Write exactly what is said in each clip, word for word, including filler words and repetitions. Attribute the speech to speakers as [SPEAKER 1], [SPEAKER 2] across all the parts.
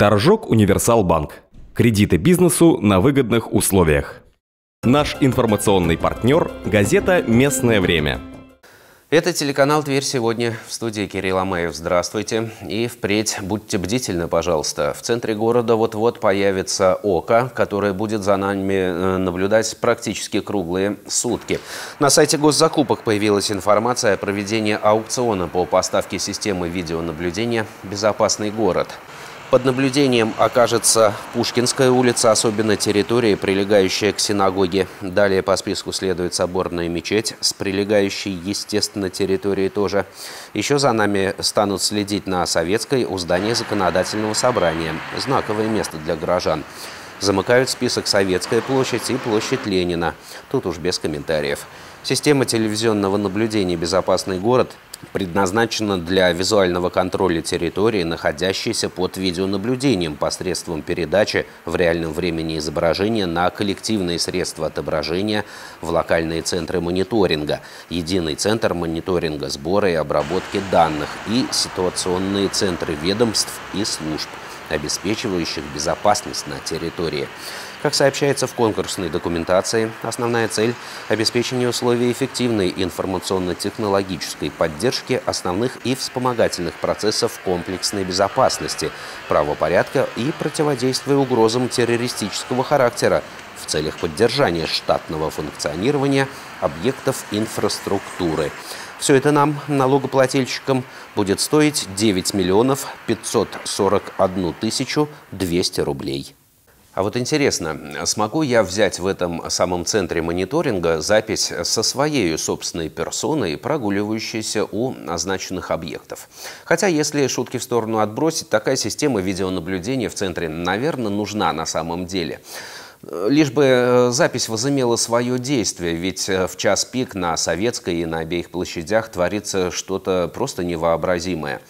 [SPEAKER 1] Торжок Универсалбанк. Кредиты бизнесу на выгодных условиях. Наш информационный партнер – газета «Местное время».
[SPEAKER 2] Это телеканал «Тверь сегодня». В студии Кирилл Амаев. Здравствуйте. И впредь будьте бдительны, пожалуйста. В центре города вот-вот появится око, которое будет за нами наблюдать практически круглые сутки. На сайте госзакупок появилась информация о проведении аукциона по поставке системы видеонаблюдения «Безопасный город». Под наблюдением окажется Пушкинская улица, особенно территория, прилегающая к синагоге. Далее по списку следует Соборная мечеть с прилегающей, естественно, территорией тоже. Еще за нами станут следить на Советской у здания Законодательного собрания. Знаковое место для горожан. Замыкают список Советская площадь и площадь Ленина. Тут уж без комментариев. Система телевизионного наблюдения «Безопасный город» предназначена для визуального контроля территории, находящейся под видеонаблюдением посредством передачи в реальном времени изображения на коллективные средства отображения в локальные центры мониторинга, единый центр мониторинга, сбора и обработки данных и ситуационные центры ведомств и служб, обеспечивающих безопасность на территории. Как сообщается в конкурсной документации, основная цель – обеспечение условий эффективной информационно-технологической поддержки основных и вспомогательных процессов комплексной безопасности, правопорядка и противодействия угрозам террористического характера в целях поддержания штатного функционирования объектов инфраструктуры. Все это нам, налогоплательщикам, будет стоить девять миллионов пятьсот сорок одну тысячу двести рублей. А вот интересно, смогу я взять в этом самом центре мониторинга запись со своей собственной персоной, прогуливающейся у означенных объектов? Хотя, если шутки в сторону отбросить, такая система видеонаблюдения в центре, наверное, нужна на самом деле. Лишь бы запись возымела свое действие, ведь в час пик на Советской и на обеих площадях творится что-то просто невообразимое.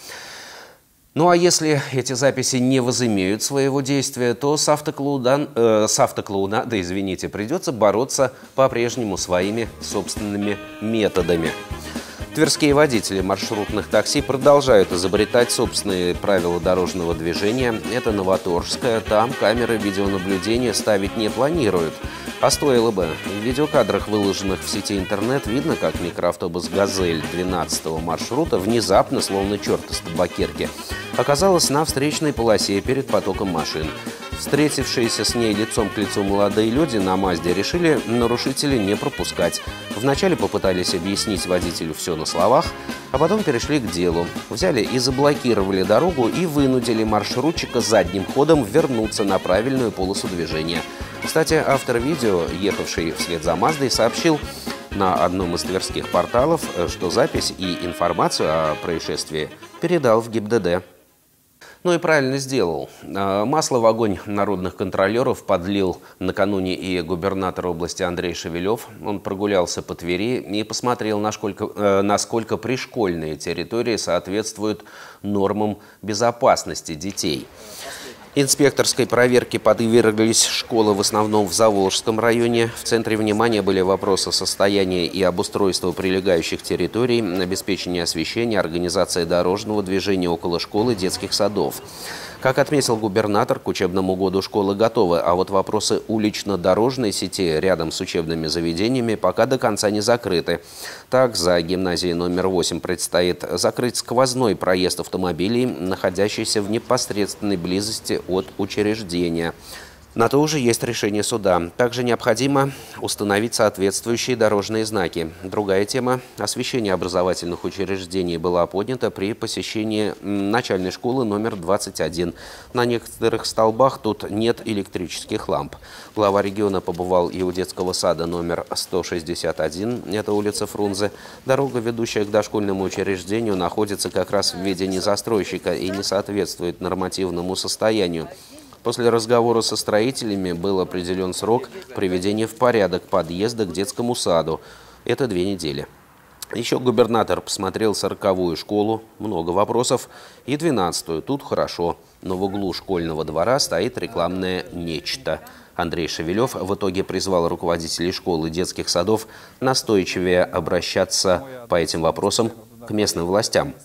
[SPEAKER 2] Ну а если эти записи не возымеют своего действия, то с автоклоуна, э, с автоклоуна, да извините, придется бороться по-прежнему своими собственными методами. Тверские водители маршрутных такси продолжают изобретать собственные правила дорожного движения. Это Новоторжская, там камеры видеонаблюдения ставить не планируют. А стоило бы. В видеокадрах, выложенных в сети интернет, видно, как микроавтобус «Газель» двенадцатого маршрута внезапно, словно черт из табакерки, оказалась на встречной полосе перед потоком машин. Встретившиеся с ней лицом к лицу молодые люди на «Мазде» решили нарушителя не пропускать. Вначале попытались объяснить водителю все на словах, а потом перешли к делу. Взяли и заблокировали дорогу и вынудили маршрутчика задним ходом вернуться на правильную полосу движения. Кстати, автор видео, ехавший вслед за «Маздой», сообщил на одном из тверских порталов, что запись и информацию о происшествии передал в ГИБДД. Ну и правильно сделал. Масло в огонь народных контролеров подлил накануне и губернатор области Андрей Шевелев. Он прогулялся по Твери и посмотрел, насколько, насколько пришкольные территории соответствуют нормам безопасности детей. Инспекторской проверке подверглись школы в основном в Заволжском районе. В центре внимания были вопросы состояния и обустройства прилегающих территорий, обеспечения освещения, организация дорожного движения около школы, детских садов. Как отметил губернатор, к учебному году школы готовы, а вот вопросы улично-дорожной сети рядом с учебными заведениями пока до конца не закрыты. Так, за гимназией номер восемь предстоит закрыть сквозной проезд автомобилей, находящийся в непосредственной близости от учреждения. На то уже есть решение суда. Также необходимо установить соответствующие дорожные знаки. Другая тема – освещение образовательных учреждений была поднята при посещении начальной школы номер двадцать один. На некоторых столбах тут нет электрических ламп. Глава региона побывал и у детского сада номер сто шестьдесят один, это улица Фрунзе. Дорога, ведущая к дошкольному учреждению, находится как раз в ведении застройщика и не соответствует нормативному состоянию. После разговора со строителями был определен срок приведения в порядок подъезда к детскому саду. Это две недели. Еще губернатор посмотрел сороковую школу, много вопросов, и двенадцатую, тут хорошо, но в углу школьного двора стоит рекламное нечто. Андрей Шевелев в итоге призвал руководителей школ и детских садов настойчивее обращаться по этим вопросам к местным властям.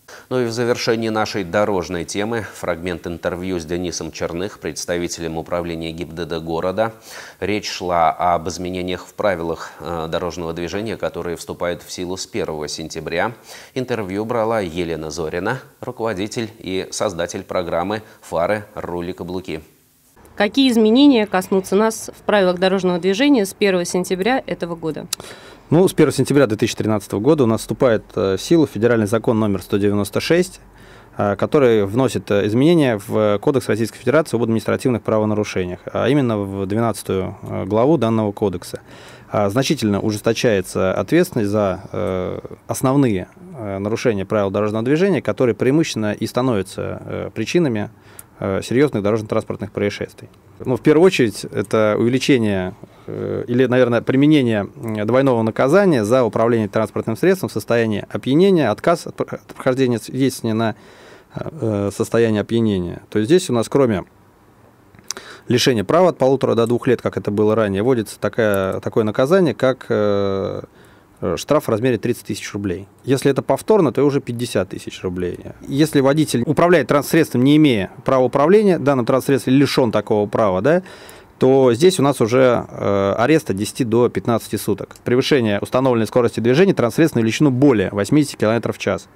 [SPEAKER 2] Ну и в завершении нашей дорожной темы фрагмент интервью с Денисом Черных, представителем управления ГИБДД города. Речь шла об изменениях в правилах дорожного движения, которые вступают в силу с первого сентября. Интервью брала Елена Зорина, руководитель и создатель программы «Фары, рули, каблуки».
[SPEAKER 3] Какие изменения коснутся нас в правилах дорожного движения с первого сентября этого года?
[SPEAKER 4] Ну, с первого сентября две тысячи тринадцатого года у нас вступает в силу федеральный закон номер сто девяносто шесть, который вносит изменения в Кодекс Российской Федерации об административных правонарушениях, а именно в двенадцатую главу данного кодекса. Значительно ужесточается ответственность за основные нарушения правил дорожного движения, которые преимущественно и становятся причинами серьезных дорожно-транспортных происшествий. Ну, в первую очередь, это увеличение или, наверное, применение двойного наказания за управление транспортным средством в состоянии опьянения, отказ от прохождения свидетельствования на состояние опьянения. То есть здесь у нас, кроме лишения права от полутора до двух лет, как это было ранее, вводится такая, такое наказание, как штраф в размере тридцать тысяч рублей. Если это повторно, то уже пятьдесят тысяч рублей. Если водитель управляет транспортным средством, не имея права управления, данным транспортным средством лишен такого права, да, то здесь у нас уже э, арест от десяти до пятнадцати суток. Превышение установленной скорости движения транспортным средством на величину более восьмидесяти километров в час.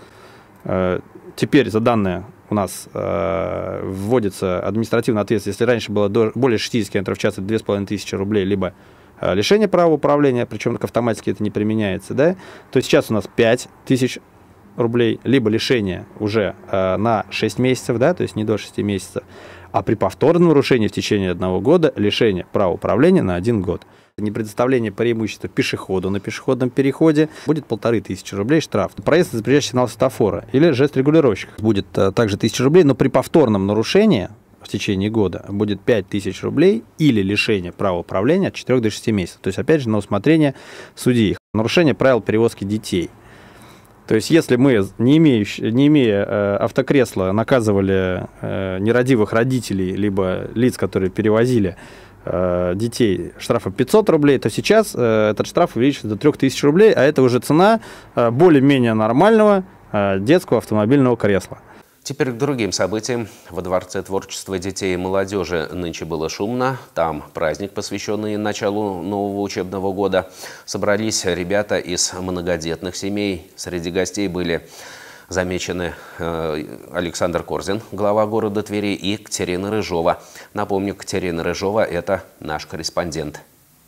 [SPEAKER 4] Э, теперь за данное у нас э, вводится административная ответственность. Если раньше было до, более шестидесяти километров в час, это две с половиной тысячи рублей, либо лишение права управления, причем автоматически это не применяется, да, то сейчас у нас пять тысяч рублей, либо лишение уже э, на шесть месяцев, да, то есть не до шести месяцев, а при повторном нарушении в течение одного года лишение права управления на один год. Непредоставление преимущества пешеходу на пешеходном переходе будет полторы тысячи рублей штраф. Проезд на запрещающий сигнал светофора или жест регулировщик будет э, также тысяча рублей, но при повторном нарушении в течение года будет пять тысяч рублей или лишение права управления от четырёх до шести месяцев. То есть, опять же, на усмотрение судьи. Нарушение правил перевозки детей. То есть, если мы, не, имеющие, не имея э, автокресла, наказывали э, нерадивых родителей, либо лиц, которые перевозили э, детей, штрафом пятьсот рублей, то сейчас э, этот штраф увеличится до трёх тысяч рублей, а это уже цена э, более-менее нормального э, детского автомобильного кресла.
[SPEAKER 2] Теперь к другим событиям. Во Дворце творчества детей и молодежи нынче было шумно. Там праздник, посвященный началу нового учебного года. Собрались ребята из многодетных семей. Среди гостей были замечены Александр Корзин, глава города Твери, и Катерина Рыжова. Напомню, Катерина Рыжова – это наш корреспондент.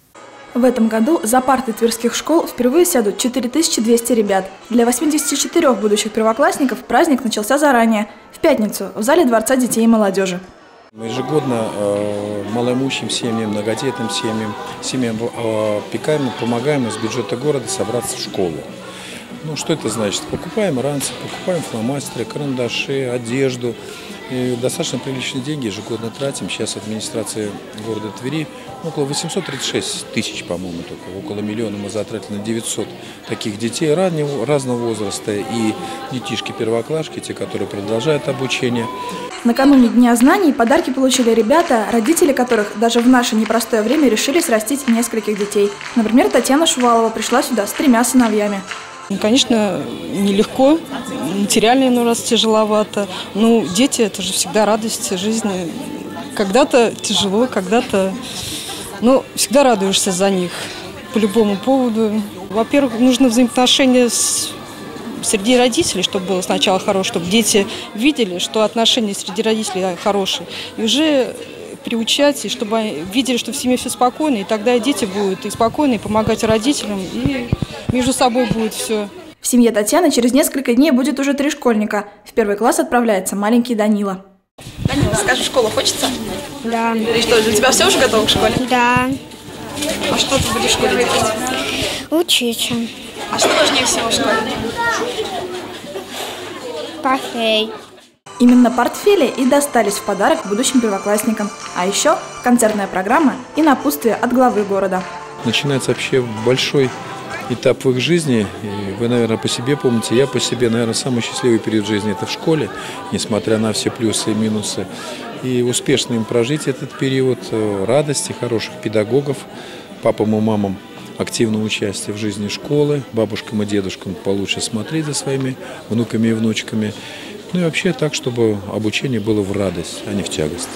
[SPEAKER 5] В этом году за парты тверских школ впервые сядут четыре тысячи двести ребят. Для восьмидесяти четырёх будущих первоклассников праздник начался заранее, в пятницу, в зале Дворца детей и молодежи.
[SPEAKER 6] Мы ежегодно э, малоимущим семьям, многодетным семьям, семьям э, опекаем, помогаем из бюджета города собраться в школу. Ну, что это значит? Покупаем ранцы, покупаем фломастеры, карандаши, одежду. И достаточно приличные деньги ежегодно тратим. Сейчас администрация города Твери около восьмисот тридцати шести тысяч, по-моему, только. Около миллиона мы затратили на девятьсот таких детей раннего, разного возраста. И детишки-первоклашки, те, которые продолжают обучение.
[SPEAKER 5] Накануне Дня знаний подарки получили ребята, родители которых даже в наше непростое время решились растить нескольких детей. Например, Татьяна Шувалова пришла сюда с тремя сыновьями.
[SPEAKER 7] Конечно, нелегко, материально иной раз тяжеловато. Но дети – это же всегда радость жизни. Когда-то тяжело, когда-то… Но всегда радуешься за них по любому поводу. Во-первых, нужно взаимоотношения с… среди родителей, чтобы было сначала хорошее, чтобы дети видели, что отношения среди родителей хорошие. И уже приучать, и чтобы они видели, что в семье все спокойно, и тогда и дети будут и спокойны, и помогать родителям, и между собой будет все.
[SPEAKER 5] В семье Татьяны через несколько дней будет уже три школьника. В первый класс отправляется маленький Данила.
[SPEAKER 8] Данила, скажи, в школу хочется?
[SPEAKER 9] Да.
[SPEAKER 8] И что, для тебя все уже готово к школе?
[SPEAKER 9] Да.
[SPEAKER 8] А что ты будешь в школе делать?
[SPEAKER 9] Учиться.
[SPEAKER 8] А что важнее всего в школе?
[SPEAKER 9] Портфель.
[SPEAKER 5] Именно портфели и достались в подарок будущим первоклассникам. А еще концертная программа и напутствие от главы города.
[SPEAKER 6] Начинается вообще большой этап в их жизни. И вы, наверное, по себе помните, я по себе, наверное, самый счастливый период жизни – это в школе, несмотря на все плюсы и минусы. И успешно им прожить этот период, радости, хороших педагогов, папам и мамам активное участие в жизни школы, бабушкам и дедушкам получше смотреть за своими внуками и внучками. Ну и вообще так, чтобы обучение было в радость, а не в тягость.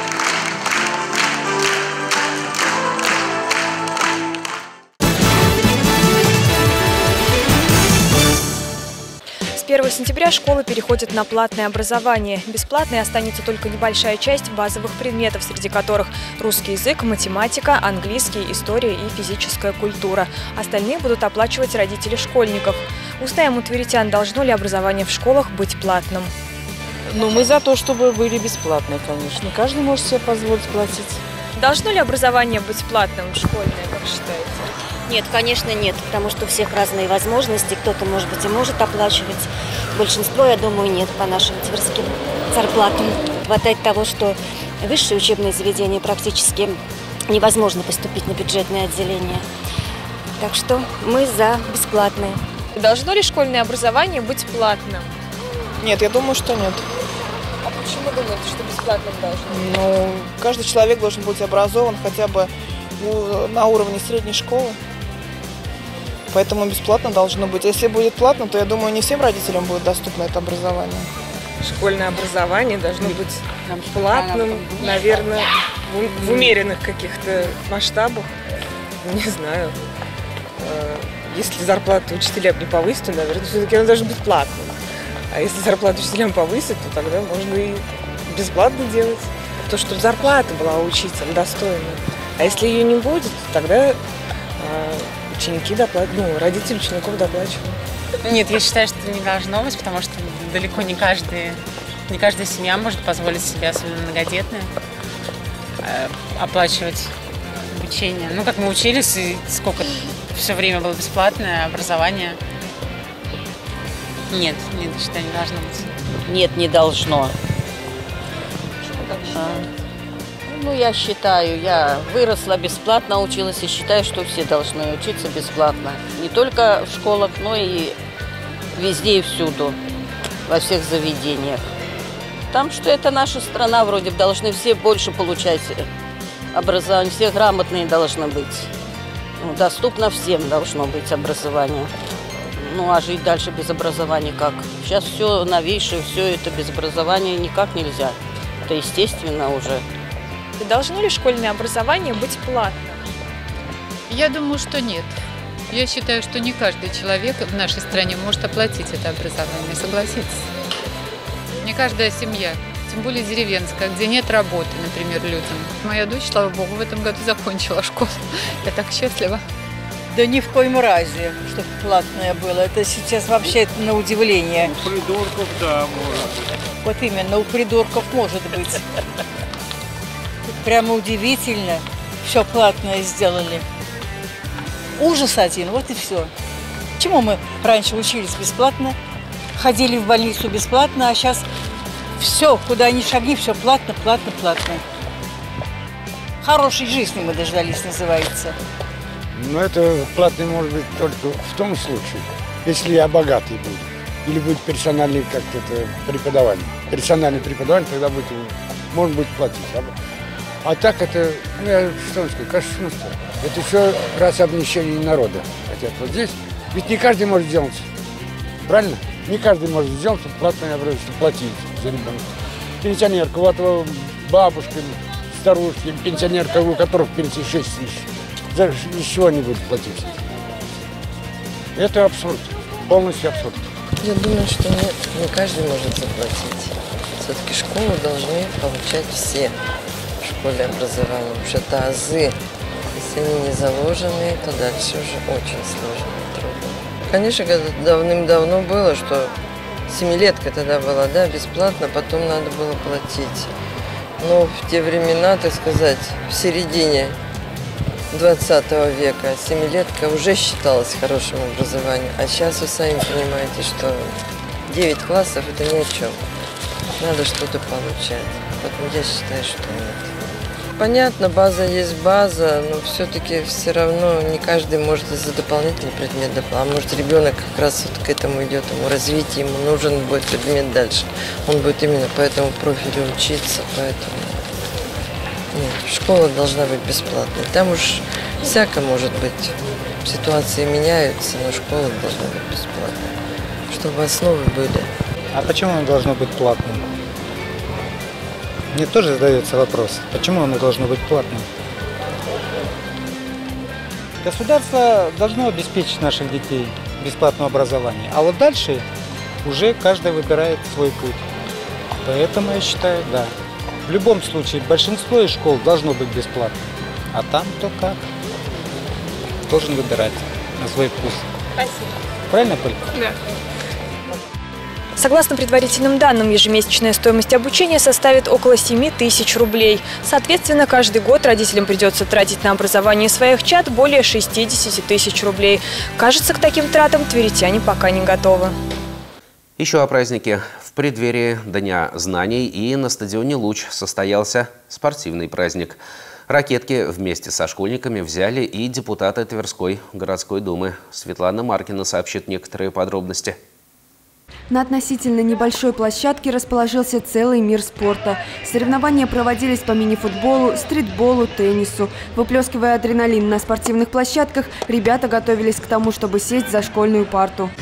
[SPEAKER 10] С первого сентября школы переходят на платное образование. Бесплатной останется только небольшая часть базовых предметов, среди которых русский язык, математика, английский, история и физическая культура. Остальные будут оплачивать родители школьников. Узнаем у тверитян, должно ли образование в школах быть платным.
[SPEAKER 11] Ну, мы за то, чтобы были бесплатные, конечно. Не каждый может себе позволить платить.
[SPEAKER 10] Должно ли образование быть платным, школьное, как считаете?
[SPEAKER 12] Нет, конечно, нет, потому что у всех разные возможности. Кто-то, может быть, и может оплачивать. Большинство, я думаю, нет по нашим тверским зарплатам. Хватает того, что высшие учебные заведения практически невозможно поступить на бюджетное отделение. Так что мы за бесплатное.
[SPEAKER 10] Должно ли школьное образование быть платным?
[SPEAKER 11] Нет, я думаю, что нет.
[SPEAKER 10] А почему думаете, что бесплатным должно быть?
[SPEAKER 11] Ну, каждый человек должен быть образован хотя бы на уровне средней школы. Поэтому бесплатно должно быть. Если будет платно, то, я думаю, не всем родителям будет доступно это образование.
[SPEAKER 13] Школьное образование должно быть платным, наверное, в, в умеренных каких-то масштабах. Не знаю. Если зарплату учителям не повысить, то, наверное, все-таки оно должно быть платным. А если зарплату учителям повысить, то тогда можно и бесплатно делать. То, чтобы зарплата была у учителя достойная. А если ее не будет, то тогда ученики доплачивают, ну, родители учеников доплачивают.
[SPEAKER 14] Нет, я считаю, что не должно быть, потому что далеко не каждый, не каждая семья может позволить себе, особенно многодетная, оплачивать обучение. Ну, как мы учились, и сколько все время было бесплатное образование. Нет, нет, считаю, не должно быть.
[SPEAKER 15] Нет, не должно. А, ну, я считаю, я выросла бесплатно, училась и считаю, что все должны учиться бесплатно. Не только в школах, но и везде и всюду, во всех заведениях. Там, что это наша страна, вроде должны все больше получать образование, все грамотные должны быть. Ну, доступно всем должно быть образование. Ну, а жить дальше без образования как? Сейчас все новейшее, все это без образования никак нельзя. Это естественно уже.
[SPEAKER 10] И должно ли школьное образование быть платным?
[SPEAKER 16] Я думаю, что нет. Я считаю, что не каждый человек в нашей стране может оплатить это образование, согласитесь. Не каждая семья, тем более деревенская, где нет работы, например, людям. Моя дочь, слава богу, в этом году закончила школу. Я так счастлива.
[SPEAKER 17] Да ни в коем разе, чтобы платное было. Это сейчас вообще на удивление.
[SPEAKER 18] У придурков, да, может быть.
[SPEAKER 17] Вот именно, у придурков может быть. Прямо удивительно. Все платное сделали. Ужас один, вот и все. Почему мы раньше учились бесплатно, ходили в больницу бесплатно, а сейчас все, куда ни шагни, все платно, платно, платно. Хорошей жизни мы дождались, называется.
[SPEAKER 18] Но это платный может быть только в том случае, если я богатый буду. Или будет персональный как-то преподавание. Персональное преподавание тогда будет, может быть, платить. А так это, ну я что вам скажу, кощунство. Это еще раз обнищание народа. Хотят вот здесь. Ведь не каждый может сделать. Правильно? Не каждый может сделать платное образование, платить за ребенка. Пенсионерка, у этого бабушка, старушки, пенсионерка, у которых пенсии шесть тысяч. За из чего они будут платить? Это абсурд. Полностью абсурд.
[SPEAKER 19] Я думаю, что нет, не каждый может заплатить. Все-таки школу должны получать все в школе образования. Потому что это азы. Если они не заложены, то дальше уже очень сложно и трудно. Конечно, давным-давно было, что семилетка тогда была, да, бесплатно, потом надо было платить. Но в те времена, так сказать, в середине двадцатого века семилетка уже считалась хорошим образованием. А сейчас вы сами понимаете, что девять классов – это ни о чем. Надо что-то получать. Поэтому я считаю, что нет. Понятно, база есть база, но все-таки все равно не каждый может из-за дополнительный предмет дополнить. А может, ребенок как раз вот к этому идет, ему развитие, ему нужен будет предмет дальше. Он будет именно по этому профилю учиться, поэтому... Нет, школа должна быть бесплатной. Там уж Всяко может быть. Ситуации меняются, но школа должна быть бесплатной, чтобы основы были.
[SPEAKER 20] А почему оно должно быть платным? Мне тоже задается вопрос, почему оно должно быть платным? Государство должно обеспечить наших детей бесплатным образованием, а вот дальше уже каждый выбирает свой путь. Поэтому я считаю, да. В любом случае, большинство из школ должно быть бесплатным, а там кто как. Должен выбирать на свой вкус.
[SPEAKER 8] Спасибо.
[SPEAKER 20] Правильно, Поль?
[SPEAKER 8] Да.
[SPEAKER 10] Согласно предварительным данным, ежемесячная стоимость обучения составит около семи тысяч рублей. Соответственно, каждый год родителям придется тратить на образование своих чад более шестидесяти тысяч рублей. Кажется, к таким тратам тверитяне пока не готовы.
[SPEAKER 2] Еще о празднике. В преддверии Дня знаний и на стадионе «Луч» состоялся спортивный праздник. Ракетки вместе со школьниками взяли и депутаты Тверской городской думы. Светлана Маркина сообщит некоторые подробности.
[SPEAKER 21] На относительно небольшой площадке расположился целый мир спорта. Соревнования проводились по мини-футболу, стритболу, теннису. Выплескивая адреналин на спортивных площадках, ребята готовились к тому, чтобы сесть за школьную парту.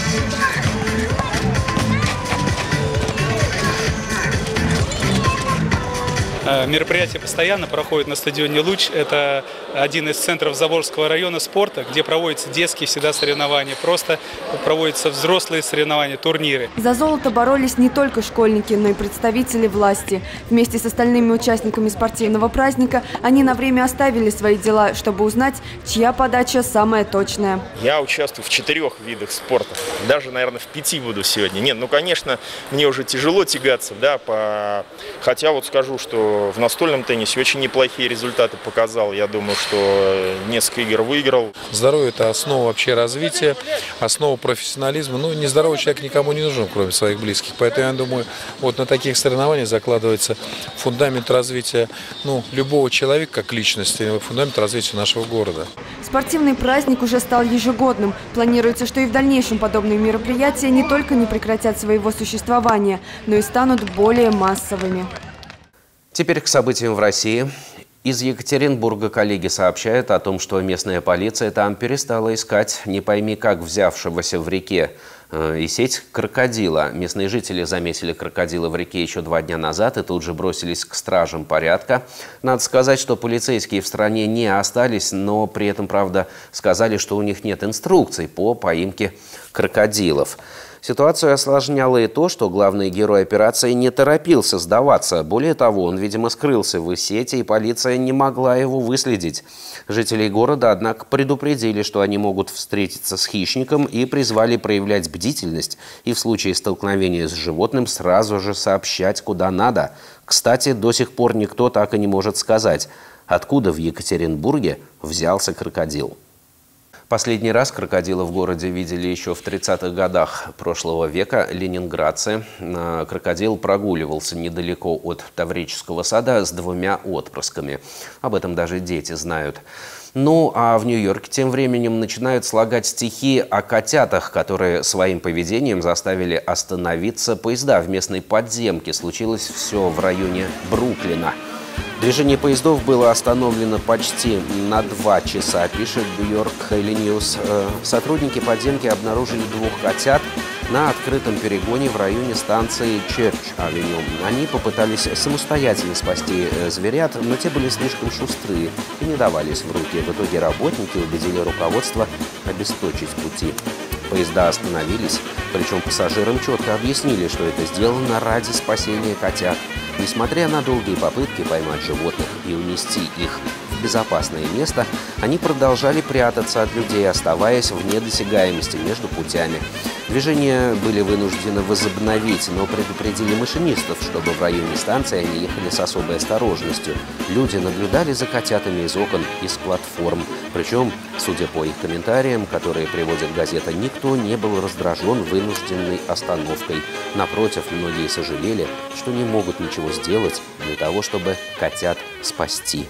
[SPEAKER 22] Мероприятие постоянно проходит на стадионе «Луч». Это один из центров Заволжского района спорта, где проводятся детские всегда соревнования. Просто проводятся взрослые соревнования, турниры.
[SPEAKER 21] За золото боролись не только школьники, но и представители власти. Вместе с остальными участниками спортивного праздника они на время оставили свои дела, чтобы узнать, чья подача самая точная.
[SPEAKER 23] Я участвую в четырех видах спорта. Даже, наверное, в пяти буду сегодня. Нет, ну, конечно, мне уже тяжело тягаться, да, по... хотя вот скажу, что в настольном теннисе очень неплохие результаты показал. Я думаю, что несколько игр выиграл.
[SPEAKER 6] Здоровье – это основа вообще развития, основа профессионализма. Ну, нездоровый человек никому не нужен, кроме своих близких. Поэтому, я думаю, вот на таких соревнованиях закладывается фундамент развития, ну, любого человека как личности, фундамент развития нашего города.
[SPEAKER 21] Спортивный праздник уже стал ежегодным. Планируется, что и в дальнейшем подобные мероприятия не только не прекратят своего существования, но и станут более массовыми.
[SPEAKER 2] Теперь к событиям в России. Из Екатеринбурга коллеги сообщают о том, что местная полиция там перестала искать не пойми как взявшегося в реке э, и сеть крокодила. Местные жители заметили крокодила в реке еще два дня назад и тут же бросились к стражам порядка. Надо сказать, что полицейские в стране не остались, но при этом, правда, сказали, что у них нет инструкций по поимке крокодилов. Ситуацию осложняло и то, что главный герой операции не торопился сдаваться. Более того, он, видимо, скрылся в сети, и полиция не могла его выследить. Жителей города, однако, предупредили, что они могут встретиться с хищником, и призвали проявлять бдительность и в случае столкновения с животным сразу же сообщать, куда надо. Кстати, до сих пор никто так и не может сказать, откуда в Екатеринбурге взялся крокодил. Последний раз крокодила в городе видели еще в тридцатых годах прошлого века ленинградцы. Крокодил прогуливался недалеко от Таврического сада с двумя отпрысками. Об этом даже дети знают. Ну, а в Нью-Йорке тем временем начинают слагать стихи о котятах, которые своим поведением заставили остановиться поезда в местной подземке. Случилось все в районе Бруклина. Движение поездов было остановлено почти на два часа, пишет Нью-Йорк Хейли Ньюс. Сотрудники подземки обнаружили двух котят на открытом перегоне в районе станции Черч-авеню. Они попытались самостоятельно спасти зверят, но те были слишком шустрые и не давались в руки. В итоге работники убедили руководство обесточить пути. Поезда остановились, причем пассажирам четко объяснили, что это сделано ради спасения котят. Несмотря на долгие попытки поймать животных и унести их в безопасное место, они продолжали прятаться от людей, оставаясь вне досягаемости между путями. Движение были вынуждены возобновить, но предупредили машинистов, чтобы в районе станции они ехали с особой осторожностью. Люди наблюдали за котятами из окон и с платформ. Причем, судя по их комментариям, которые приводит газета, никто не был раздражен вынужденной остановкой. Напротив, многие сожалели, что не могут ничего сделать для того, чтобы котят спасти.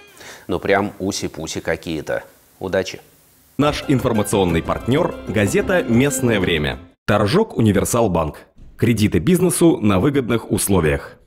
[SPEAKER 2] Ну прям уси-пуси какие-то. Удачи!
[SPEAKER 1] Наш информационный партнер – газета «Местное время». Торжок Универсал Банк. Кредиты бизнесу на выгодных условиях.